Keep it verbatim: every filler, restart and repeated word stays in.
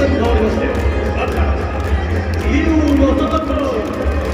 変わりまして、バッター、飯尾正孝。